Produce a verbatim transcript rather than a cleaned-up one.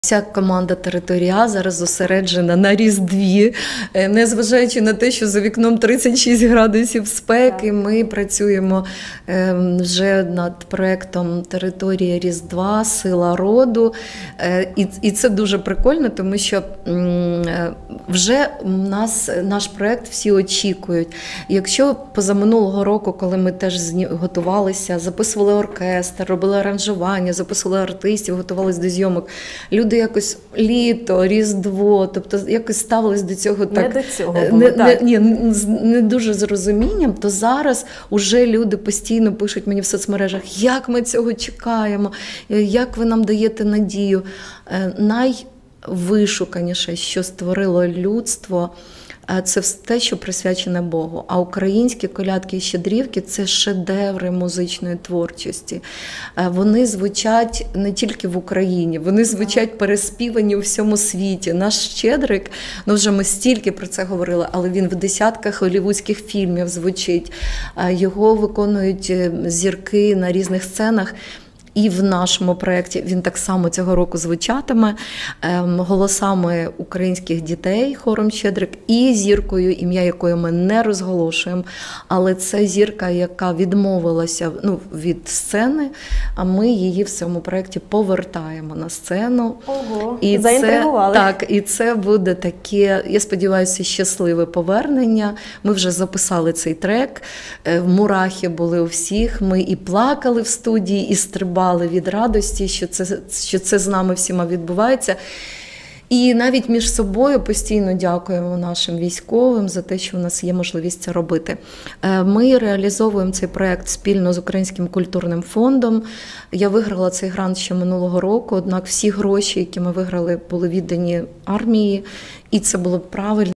Вся команда «Територія» зараз зосереджена на Різдві, незважаючи на те, що за вікном тридцять шість градусів спеки, ми працюємо вже над проєктом «Територія Різдва. Сила роду». І це дуже прикольно, тому що вже нас, наш проєкт всі очікують. Якщо позаминулого року, коли ми теж готувалися, записували оркестр, робили аранжування, записували артистів, готувалися до зйомок, люди якось літо, Різдво, тобто якось ставились до цього так, не до цього було, не, так. Не, не, не дуже з розумінням, то зараз уже люди постійно пишуть мені в соцмережах, як ми цього чекаємо, як ви нам даєте надію. Найвишуканіше, що створило людство, це те, що присвячене Богу. А українські колядки і щедрівки – це шедеври музичної творчості. Вони звучать не тільки в Україні, вони звучать переспівані у всьому світі. Наш Щедрик, ну вже ми стільки про це говорили, але він в десятках голлівудських фільмів звучить. Його виконують зірки на різних сценах. І в нашому проєкті він так само цього року звучатиме голосами українських дітей, хором «Щедрик», і зіркою, ім'я якої ми не розголошуємо, але це зірка, яка відмовилася ну, від сцени, а ми її в цьому проєкті повертаємо на сцену. Ого, і заінтригували. Це, так, і це буде таке, я сподіваюся, щасливе повернення. Ми вже записали цей трек, мурахи були у всіх, ми і плакали в студії, і стрибали від радості, що це, що це з нами всіма відбувається. І навіть між собою постійно дякуємо нашим військовим за те, що у нас є можливість це робити. Ми реалізовуємо цей проєкт спільно з Українським культурним фондом. Я виграла цей грант ще минулого року, однак всі гроші, які ми виграли, були віддані армії, і це було правильно.